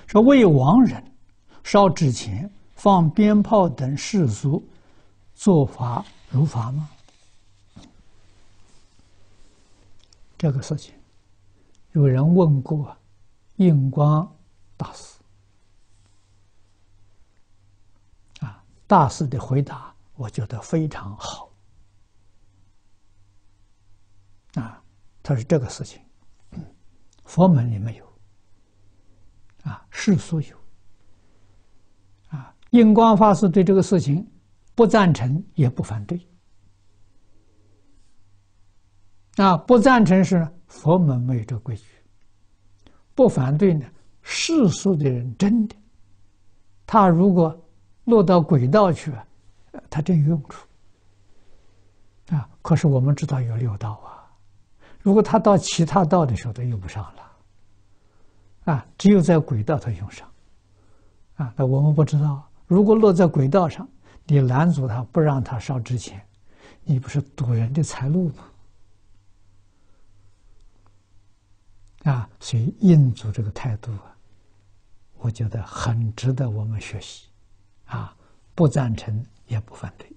说为亡人烧纸钱、放鞭炮等世俗做法如法吗？这个事情，有人问过印光大师，大师的回答我觉得非常好。他说这个事情，佛门里没有，世俗有。印光法师对这个事情不赞成也不反对。不赞成是佛门没有这个规矩，不反对呢，世俗的人真的，他如果落到轨道去，他真有用处。可是我们知道有六道啊，如果他到其他道的时候，他用不上了。只有在轨道他用上。那我们不知道，如果落在轨道上，你拦阻他，不让他烧纸钱，你不是堵人的财路吗？所以印祖这个态度我觉得很值得我们学习。不赞成也不反对。